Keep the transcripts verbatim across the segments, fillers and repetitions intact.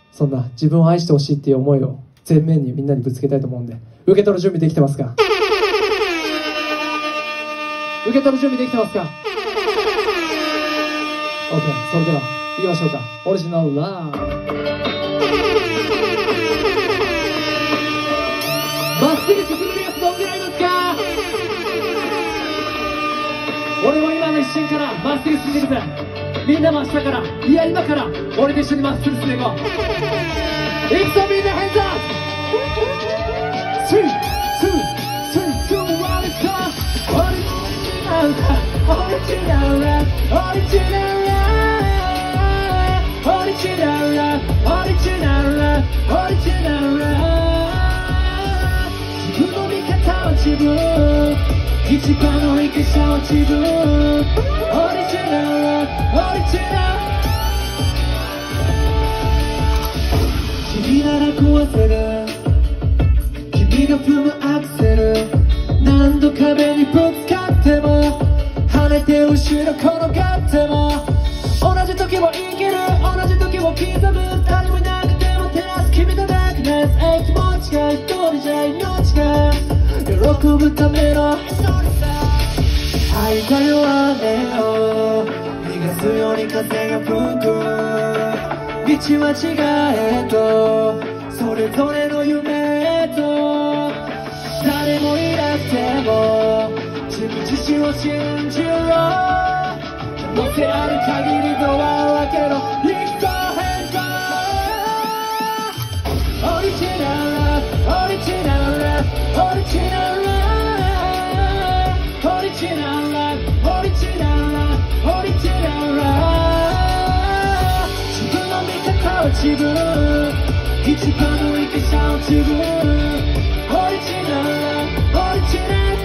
そんな自分を愛してほしいっていう思いを前面にみんなにぶつけたいと思うんで、受け取る準備できてますか？受け取る準備できてますか？ OK、 それでは行きましょうか。オリジナルラブ、まっすぐ進めるやつどんぐらいいますか？俺も今の一瞬からまっすぐ進んでるぜ。みんなも明日から、いや今から俺と一緒にまっすぐ進んでいこう。いくぞみんな、ヘンズアップ。スリー、ツー、スリー、ツー、ワン、レッツゴー。オリジナルラブ、オリジナルラブ、オリジナルラブ、オリジナルラブ、オリジナルラブ、オリジナルラブ。自分の見方は自分、一番の生き方は自分。オリジナルラブ、オリジナル。君なら壊せる、君が踏むアクセル。何度壁にぶつかっても、跳ねて後ろ転がっても、同じ時を生きる、同じ時を刻む。誰もいなくても照らす君のダークネス。え気持ちが一人じゃ命が喜ぶための愛だよ、雨を逃がすように風が吹く。道は違えとそれぞれの夢と、誰もいなくても自分自身を信じろ。可能性ある限りドアを開けろ。リフトヘンドオリジナルラブ、オリジナルラブ、オリジナルラブ、オリジナルラブ、オリジナルラブ、オリジナルラブ。自分の見方は自分、一番の生き方は自分。オリジナルラブ、オリジナル。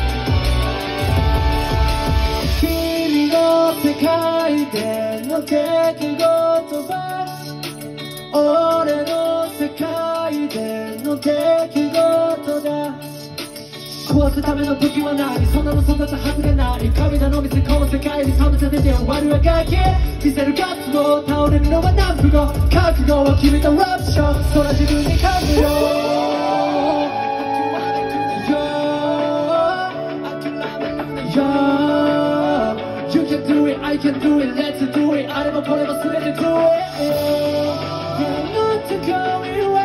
君の世界での出来事は俺の世界での出来事だ。壊すための武器はない、そんなの育つはずがない。神頼みせこの世界に寒さ出て終わるあがき、見せるガッツを倒れるのは何分後。覚悟を決めたラップショー、そら自分に勝つよ。You can do it, I can do it, let's do it. あれもこれも全て do it. You're not to go away.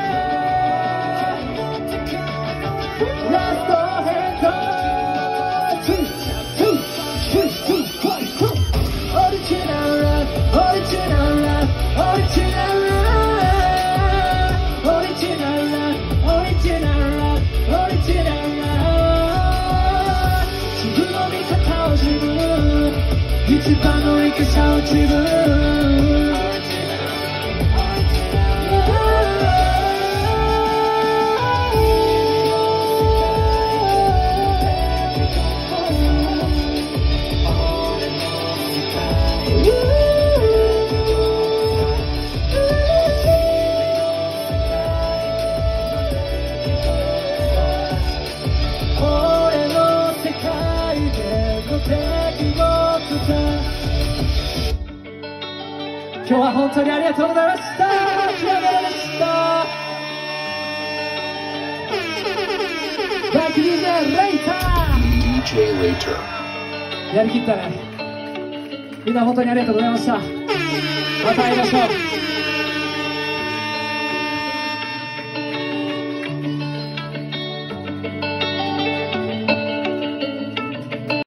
Let's go ahead, go. Two, two, two, two, one, two. Original love, original love, original love, original love, original love, original love. 自分の見方を自分、一番の生き方を自分。今日は本当にありがとうございました。気合いでした。バック ディージェー レイター ディージェー レイターやりきったね。みんな本当にありがとうございました。また会いましょう。